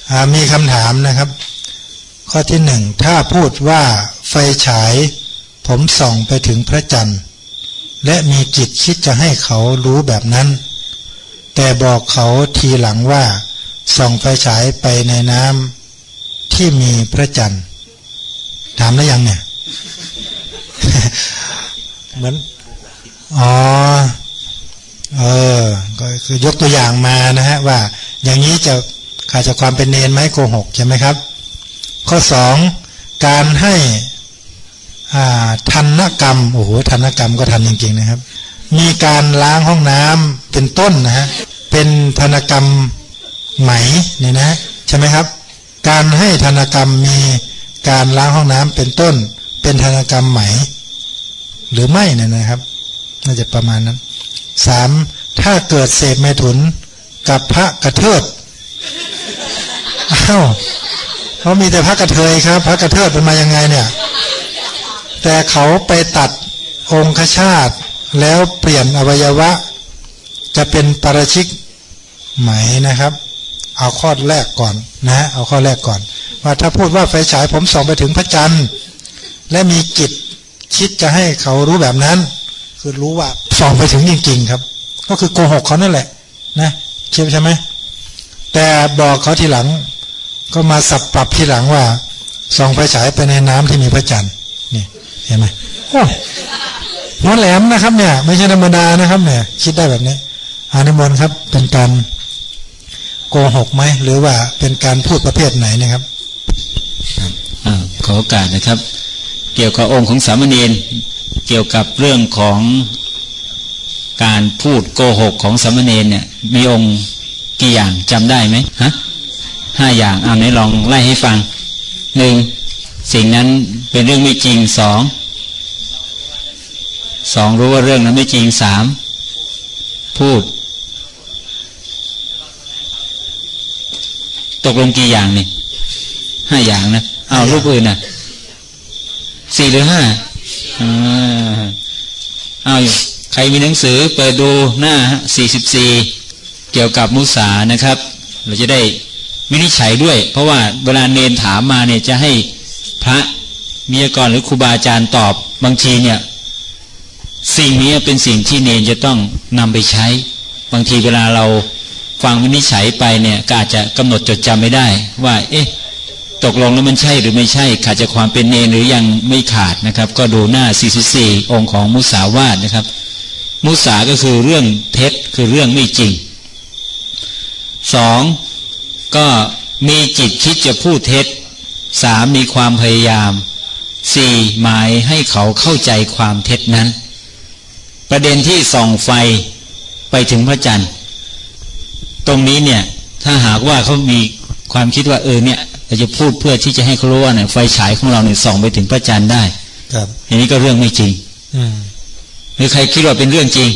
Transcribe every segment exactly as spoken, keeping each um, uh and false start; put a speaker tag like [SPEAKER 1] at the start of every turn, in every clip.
[SPEAKER 1] มีคำถามนะครับข้อที่หนึ่งถ้าพูดว่าไฟฉายผมส่องไปถึงพระจันทร์และมีจิตคิดจะให้เขารู้แบบนั้นแต่บอกเขาทีหลังว่าส่องไฟฉายไปในน้ำที่มีพระจันทร์ถามแล้วยังเนี่ย เหมือนอ๋อเออก็คือยกตัวอย่างมานะฮะว่าอย่างนี้จะขาดจากความเป็นเนรไหมโกหกใช่ไหมครับข้อสองการให้อ่าทันกรรมโอ้โหทันกรรมก็ทันจริงๆนะครับมีการล้างห้องน้ำเป็นต้นนะฮะเป็นทันกรรมไหมเนี่ยนะใช่ไหมครับการให้ทันกรรมมีการล้างห้องน้ำเป็นต้นเป็นทันกรรมไหมหรือไม่เนี่ยนะครับน่าจะประมาณนั้นสามถ้าเกิดเสพเมถุนกับพระกระเทิดอ้าวเขามีแต่พระกระเทยครับพระกระเทิดเป็นมายังไงเนี่ยแต่เขาไปตัดองคชาตแล้วเปลี่ยนอวัยวะจะเป็นปาราชิกไหมนะครับเอาข้อแรกก่อนนะเอาข้อแรกก่อนว่าถ้าพูดว่าไฟฉายผมส่องไปถึงพระจันทร์และมีจิตคิดจะให้เขารู้แบบนั้นคือรู้ว่าส่องไปถึงจริงๆครับก็คือโกหกเขานั่นแหละนะใช่ไหมแต่บอกเขาทีหลังก็มาสับปรับทีหลังว่าส่องไฟฉายไปในน้ำที่มีพระจันทร์นี่เห็นไหมโอ้หัวแหลมนะครับเนี่ยไม่ใช่ธรรมดานะครับเนี่ยคิดได้แบบนี้อานิมนต์ครับเป็นการโกหกไหมหรือว่าเป็นการพูดประเภทไหนนะครับ
[SPEAKER 2] ขอโอกาสนะครับเกี่ยวกับองค์ของสามเณรเกี่ยวกับเรื่องของการพูดโกหกของสามเณรเนี่ยมีองค์กี่อย่างจำได้ไหมฮะห้าอย่างเอาไหนลองไล่ให้ฟังหนึ่งสิ่งนั้นเป็นเรื่องไม่จริงสองสองรู้ว่าเรื่องนั้นไม่จริงสามพูดตกลงกี่อย่างนี่ห้าอย่างนะเอารูปอื่นน่ะสี่หรือห้าเอาอยู่ใครมีหนังสือเปิดดูหน้าสี่สิบสี่เกี่ยวกับมุสานะครับเราจะได้วินิจฉัยด้วยเพราะว่าเวลาเนรถามมาเนี่ยจะให้พระวิทยากรหรือครูบาอาจารย์ตอบบางทีเนี่ยสิ่งนี้เป็นสิ่งที่เนรจะต้องนำไปใช้บางทีเวลาเราฟังวินิจฉัยไปเนี่ยก็อาจจะกำหนดจดจำไม่ได้ว่าเอ๊ะตกลงแล้วมันใช่หรือไม่ใช่ขาดจากความเป็นเนรหรือยังไม่ขาดนะครับก็ดูหน้าสี่สิบสี่องค์ของมุสาวาทนะครับมุสาก็คือเรื่องเท็จคือเรื่องไม่จริงสองก็มีจิตคิดจะพูดเท็จสามมีความพยายามสี่หมายให้เขาเข้าใจความเท็จนั้นประเด็นที่ส่องไฟไปถึงพระจันทร์ตรงนี้เนี่ยถ้าหากว่าเขามีความคิดว่าเออเนี่ยเราจะพูดเพื่อที่จะให้เขารู้ว่าเนี่ยไฟฉายของเราเนี่ยส่องไปถึงพระจันทร์ได้ครับอันนี้ก็เรื่องไม่จริงอืมหรือใครคิดว่าเป็นเรื่องจริง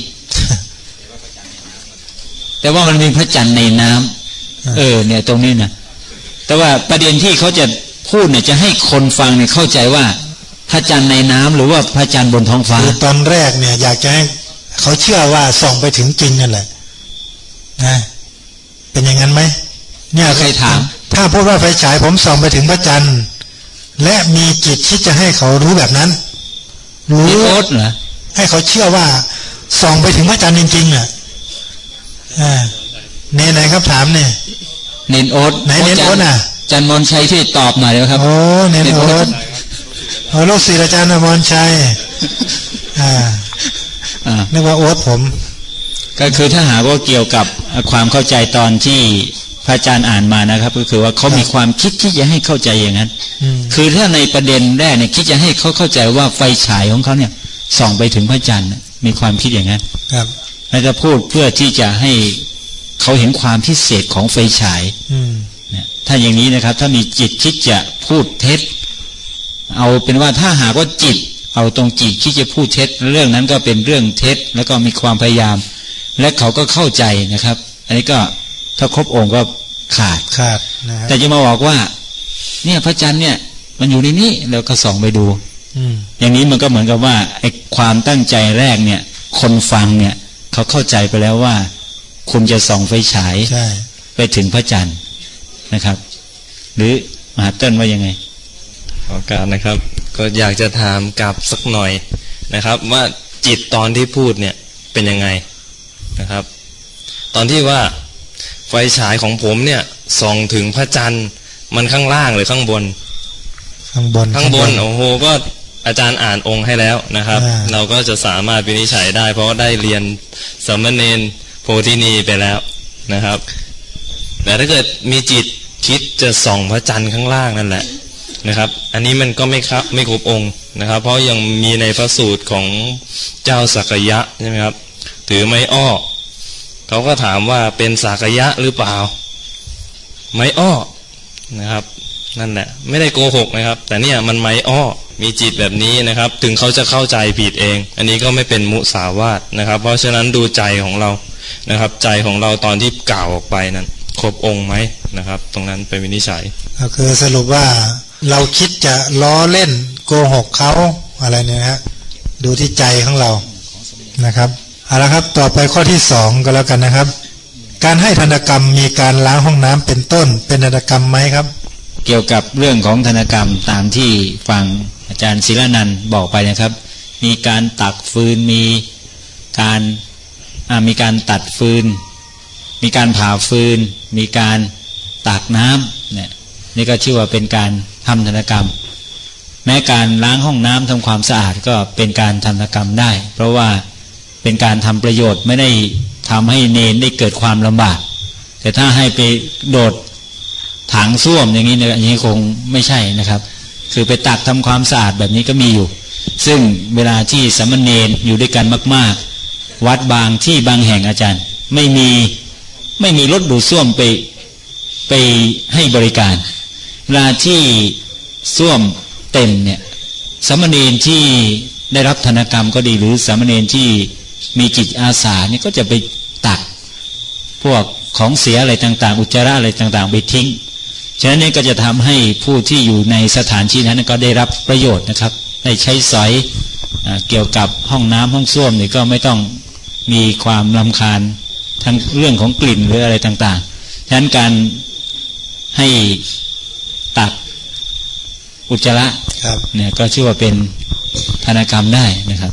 [SPEAKER 2] แต่ว่ามันมีพระจันทร์ในน้ำเออเนี่ยตรงนี้นะแต่ว่าประเด็นที่เขาจะพูดเนี่ยจะให้คนฟังเนี่ยเข้าใจว่าพระจันทร์ในน้ำหรือว่าพระจันทร์บนท้องฟ้าตอนแรกเนี่ยอยากจะให้เขาเชื่อว่าส่องไปถึงจริงนั่นแหละนะเป็นอย่างนั้นไหมเนี่ยใครถามถ้าพูดว่าไฟฉายผมส่องไปถึงพระจันทร์และมีจิตที่จะให้เขารู้แบบนั้นรู้โอ๊ตเหรอให้เขาเชื่อว่าส่องไปถึงพระจันทร์จริงๆเนี่ยอ่าเนนไหนครับถามเนี่ยเนนโอ๊ตไหนเนนโอ๊ตน่ะจันมนชัยที่ตอบหน่อยเลยครับโอ้เนนโอ๊ตโอ้ลูกศิษย์อาจารย์มนชัยอ่านึกว่าโอ๊ตผมก็คือถ้าหากว่าเกี่ยวกับความเข้าใจตอนที่พระอาจารย์อ่านมานะครับก็คือว่าเขามีความคิดที่จะให้เข้าใจอย่างนั้นคือถ้าในประเด็นแรกเนี่ยคิดจะให้เขาเข้าใจว่าไฟฉายของเขาเนี่ยส่องไปถึงพระจันทร์มีความคิดอย่างนั้นครับแล้วจะพูดเพื่อที่จะให้เขาเห็นความพิเศษของไฟฉายเนี่ยถ้าอย่างนี้นะครับถ้ามีจิตคิดจะพูดเท็จเอาเป็นว่าถ้าหากว่าจิตเอาตรงจิตคิดจะพูดเท็จเรื่องนั้นก็เป็นเรื่องเท็จแล้วก็มีความพยายามและเขาก็เข้าใจนะครับอันนี้ก็ถ้าครบองค์ก็ขาดขาดนะแต่จะมาบอกว่าเนี่ยพระจันทร์เนี่ยมันอยู่ในนี้แล้วก็ส่องไปดูอย่างนี้มันก็เหมือนกับว่าไอ้ความตั้งใจแรกเนี่ยคนฟังเนี่ยเขาเข้าใจไปแล้วว่าคุณจะส่องไฟฉายไปถึงพระจันทร์นะครับหรือมหาเติ้ลว่ายังไง
[SPEAKER 3] ขอการนะครับก็อยากจะถามกลับสักหน่อยนะครับว่าจิตตอนที่พูดเนี่ยเป็นยังไงนะครับตอนที่ว่าไฟฉายของผมเนี่ยส่องถึงพระจันทร์มันข้างล่างหรือข้างบน
[SPEAKER 1] ข้างบน
[SPEAKER 3] ข้างบนโอ้โหก็อาจารย์อ่านองค์ให้แล้วนะครับเราก็จะสามารถวินิจฉัยได้เพราะได้เรียนสามเณรโพธินีไปแล้วนะครับแต่ถ้าเกิดมีจิตคิดจะส่องพระจันทร์ข้างล่างนั่นแหละนะครับอันนี้มันก็ไม่ครับไม่ครบองค์นะครับเพราะยังมีในพระสูตรของเจ้าสักยะใช่ไหมครับถือไม้อ้อเขาก็ถามว่าเป็นสักยะหรือเปล่าไม้อ้อนะครับนั่นแหละไม่ได้โกหกนะครับแต่เนี่ยมันไม้อ้อมีจิตแบบนี้นะครับถึงเขาจะเข้าใจผิดเองอันนี้ก็ไม่เป็นมุสาวาทนะครับเพราะฉะนั้นดูใจของเรานะครับใจของเราตอนที่กล่าวออกไปนั้นครบองค์ไหมนะครับตรงนั้นเป็นวินิจฉัย
[SPEAKER 1] ก็คือสรุปว่าเราคิดจะล้อเล่นโกหกเขาอะไรเนี่ยฮะดูที่ใจของเรานะครับเอาละครับต่อไปข้อที่สองก็แล้วกันนะครับการให้ธนกรรมมีการล้างห้องน้ำเป็นต้นเป็นธนกรรมไหมครับ
[SPEAKER 2] เกี่ยวกับเรื่องของธนกรรมตามที่ฟังอาจารย์ศิลานันท์บอกไปนะครับมีการตักฟืนมีการมีการตัดฟืนมีการผ่าฟืนมีการตักน้ำเนี่ยนี่ก็ชื่อว่าเป็นการทำธนกรรมแม้การล้างห้องน้ำทำความสะอาดก็เป็นการทำธนกรรมได้เพราะว่าเป็นการทำประโยชน์ไม่ได้ทำให้เนรได้เกิดความลำบากแต่ถ้าให้ไปโดดถังส้วมอย่างนี้เนี่ยอย่างนี้คงไม่ใช่นะครับคือไปตักทำความสะอาดแบบนี้ก็มีอยู่ซึ่งเวลาที่สามเณรอยู่ด้วยกันมากๆวัดบางที่บางแห่งอาจารย์ไม่มีไม่มีรถดูดส้วมไปไปให้บริการเวลาที่ส้วมเต็มเนี่ยสามเณรที่ได้รับธนกรรมก็ดีหรือสามเณรที่มีจิตอาสาเนี่ยก็จะไปตักพวกของเสียอะไรต่างๆอุจจาระอะไรต่างๆไปทิ้งฉะนั้นนี่ก็จะทำให้ผู้ที่อยู่ในสถานที่นั้นก็ได้รับประโยชน์นะครับได้ใช้สอยเกี่ยวกับห้องน้ำห้องส้วมนี่ก็ไม่ต้องมีความรำคาญทั้งเรื่องของกลิ่นหรืออะไรต่างๆฉะนั้นการให้ตักอุจจาระเนี่ยก็ชื่อว่าเป็นธนกรรมได้นะครับ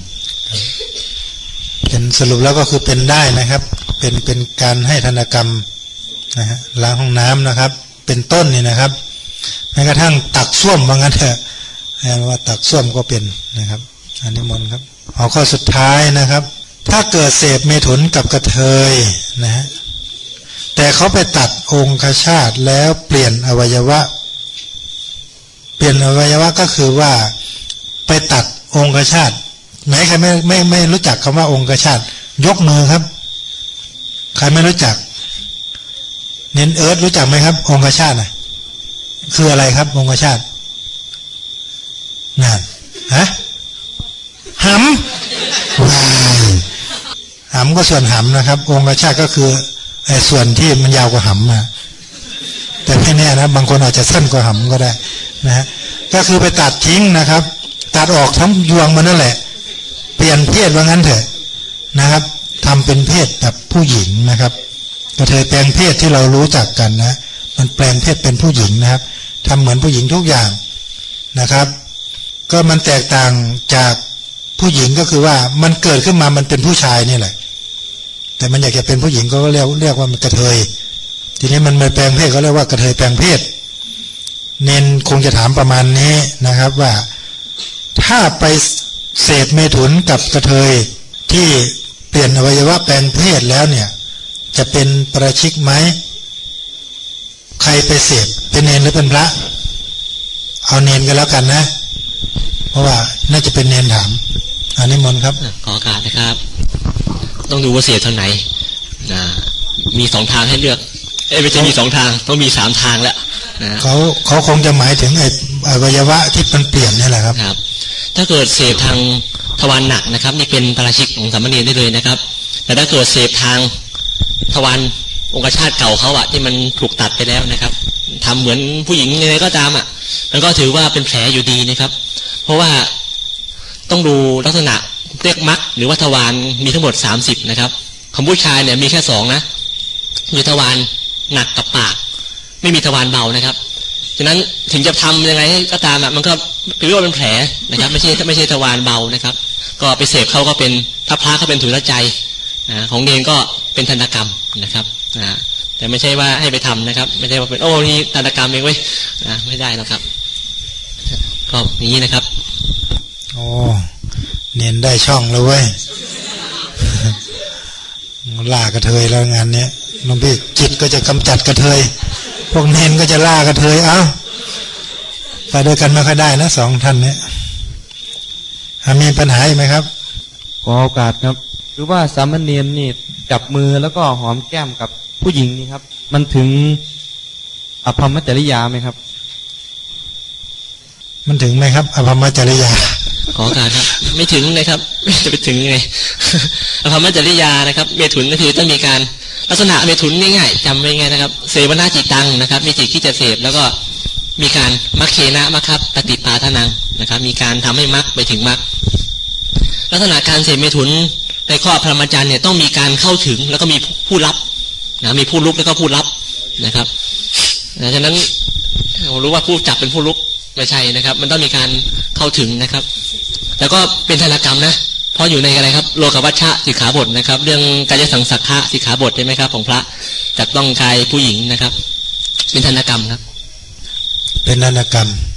[SPEAKER 1] เป็นสรุปแล้วก็คือเป็นได้นะครับเป็นเป็นการให้ธนกรรมนะฮะล้างห้องน้ำนะครับเป็นต้นนี่นะครับแม้กระทั่งตักส้วมว่างั้นเถอะว่าตักส้วมก็เป็นนะครับอันนี้มนครับเอาข้อสุดท้ายนะครับถ้าเกิดเสพเมถุนกับกระเทยนะฮะแต่เขาไปตัดองคชาตแล้วเปลี่ยนอวัยวะเปลี่ยนอวัยวะก็คือว่าไปตัดองคชาตไหนใครไม่ไม่ไม่รู้จักคำว่าองคชาตยกมือครับใครไม่รู้จักเน้นเอิร์ธรู้จักไหมครับองคชาตน่ะคืออะไรครับองคชาตนั่นฮะหำว้ายหำก็ส่วนหำนะครับองคชาตก็คือไอ้ส่วนที่มันยาวกว่าหำนะแต่ไม่แน่นะบางคนอาจจะสั้นกว่าหำก็ได้นะฮะก็คือไปตัดทิ้งนะครับตัดออกทั้งยวงมันนั่นแหละเปลี่ยนเพศว่างั้นเถอะนะครับทำเป็นเพศแบบผู้หญิงนะครับกระเทยแปลงเพศที่เรารู้จักกันนะมันแปลงเพศเป็นผู้หญิงนะครับทำเหมือนผู้หญิงทุกอย่างนะครับก็มันแตกต่างจากผู้หญิงก็คือว่ามันเกิดขึ้นมามันเป็นผู้ชายนี่แหละแต่มันอยากจะเป็นผู้หญิงก็เรียกเรียกว่ามันกระเทยทีนี้มันมาแปลงเพศเขาเรียกว่ากระเทยแปลงเพศเน้นคงจะถามประมาณนี้นะครับว่าถ้าไปเสพเมถุนกับกระเทยที่เปลี่ยนอวัยวะแปลงเพศแล้วเนี่ยจะเป็นประชิกไหมใครไปเสพเป็นเนรหรือเป็นพระเอาเนรกันแล้วกันนะเพราะว่าน่าจะเป็นเนรถามอันนี้มนครับ
[SPEAKER 4] ขอโอกาสนะครับต้องดูว่าเสพทางไหนนะมีสองทางให้เลือกเอ้ไม่ใช่มีสองทางต้องมีสามทางแล้วนะ
[SPEAKER 1] เขาเขาคงจะหมายถึงไอ้อวัยวะที่มันเปลี่ยนนี่แหละครับ
[SPEAKER 4] ครับถ้าเกิดเสพทางทวารหนักนะครับนี่เป็นปาราชิกของสามเณรได้เลยนะครับแต่ถ้าเกิดเสพทางทวารองคชาตเก่าเขาอะที่มันถูกตัดไปแล้วนะครับทำเหมือนผู้หญิงอะไรก็ตามอะมันก็ถือว่าเป็นแผลอยู่ดีนะครับเพราะว่าต้องดูลักษณะเรียกมรรคหรือว่าทวารมีทั้งหมดสามสิบนะครับของผู้ชายเนี่ยมีแค่สองนะคือทวารหนักกับปากไม่มีทวารเบานะครับฉฉะนั้นถึงจะทำยังไงก็ตามอ่ะมันก็เป็นเรื่องเป็นแผลนะครับไม่ใช่ไม่ใช่ทวารเบานะครับก็ไปเสพเขาก็เป็นถ้าพระเขาเป็นถุนใจของเนรก็เป็นธนกรรมนะครับนะแต่ไม่ใช่ว่าให้ไปทำนะครับไม่ใช่ว่าเป็นโอ้นี่ธนกรรมเองเว้ยนะไม่ได้แล้วครับก็อย่างนี้นะครับ
[SPEAKER 1] โอ้เน้นได้ช่องแล้วเว้ยล่ากระเทยแล้วงานเนี้ยหลวงพี่จิตก็จะกำจัดกระเทยพวกเน้นก็จะล่ากระเทยเอ้าไปด้วยกันไม่ค่อยได้นะสองท่านเนี้ยมีปัญหาอีกไหมครับ
[SPEAKER 5] ขอโอกาสครับหรือว่าสามเณรนี่จับมือแล้วก็หอมแก้มกับผู้หญิงนี่ครับมันถึงอภรรมจริยาไหมครับ
[SPEAKER 1] มันถึงไหมครับอภรรมจริยา
[SPEAKER 4] ขอโอกาสครับไม่ถึงเลยครับจะไปถึงยังไงอภรรมจริยานะครับเมถุนก็คือต้องมีการลักษณะเมถุนง่ายๆจำไว้ง่ายนะครับเสวนาจิตังนะครับมีจิตที่จะเสพแล้วก็มีการมัคเคนะมัคคับปฏิปาทนังนะครับมีการทำให้มัคไปถึงมัคลักษณะการเสพเมถุนในข้อพรหมจรรย์เนี่ยต้องมีการเข้าถึงแล้วก็มีผู้รับนะมีผู้ลุกแล้วก็ผู้รับนะครับดังนั้นผมรู้ว่าผู้จับเป็นผู้ลุกไม่ใช่นะครับมันต้องมีการเข้าถึงนะครับแล้วก็เป็นธนกรรมนะเพราะอยู่ในอะไรครับโลกวัชชะสิกขาบทนะครับเรื่องกายสังสักขะสิกขาบทใช่ไหมครับของพระจับต้องกายผู้หญิงนะครับเป็นธนกรรมครับ
[SPEAKER 1] เป็นธนกรรม